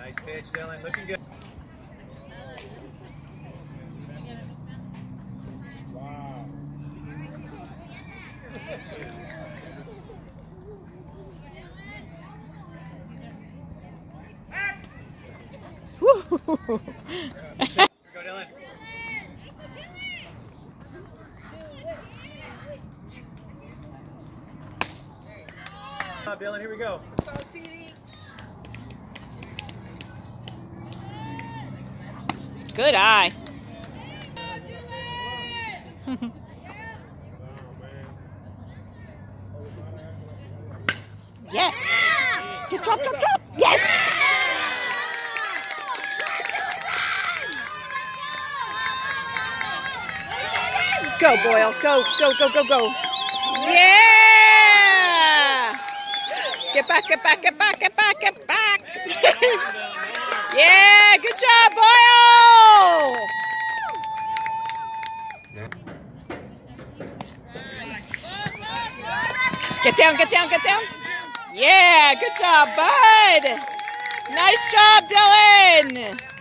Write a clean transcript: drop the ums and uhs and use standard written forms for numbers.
Nice pitch, Dylan. Looking good. Wow. Woo! Here we go, Dylan. Good job, Dylan. Here we go. Good eye. Yes. Good job, drop. Yes. Go, Boyle. Go. Yeah. Get back. Yeah, good job, Boyle. Get down. Yeah, good job, bud. Nice job, Dylan.